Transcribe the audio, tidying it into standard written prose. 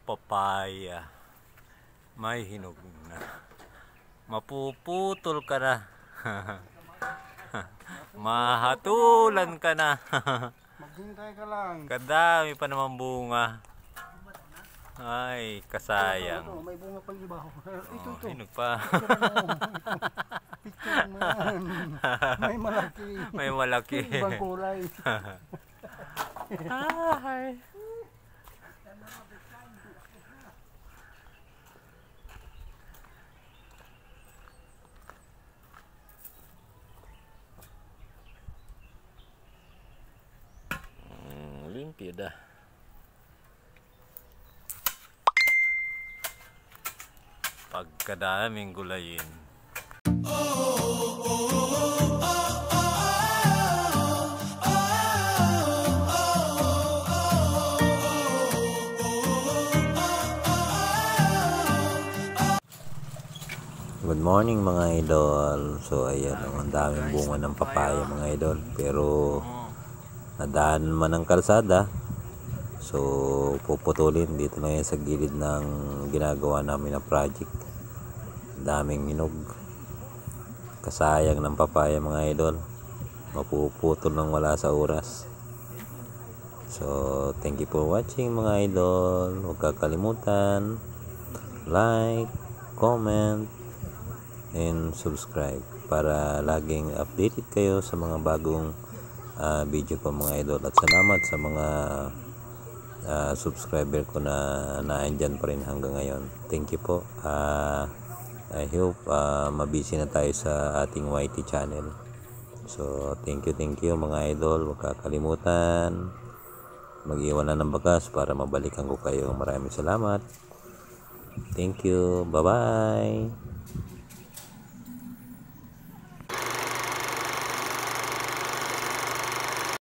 papaya. May hinog na. Mapuputol ka na. Mahatulan ka na. Maghintay ka lang. Kadami pa naman bunga. Ay, kasayang. Ito, may bunga pang iba. Ito. Hinog pa. Picture mo yan. May malaki. May malaki. Ibang kulay. Ay. Limpyo dah. Pagkadaming gulayin. Good morning mga idol. So ayan, ang daming bunga ng papaya mga idol. Pero nadaan man ang kalsada. So puputulin dito na yan sa gilid ng ginagawa namin na project. Daming hinog. Kasayang ng papaya mga idol. Mapuputol nang wala sa oras. So thank you for watching mga idol. Huwag kakalimutan like, comment, and subscribe para laging updated kayo sa mga bagong video ko mga idol. At salamat sa mga subscriber ko na naandyan pa rin hanggang ngayon. Thank you po. I hope mabisi na tayo sa ating YT channel. So thank you mga idol. Huwag kakalimutan mag-iwan na ng bagas para mabalikan ko kayo. Maraming salamat. Thank you. Bye bye.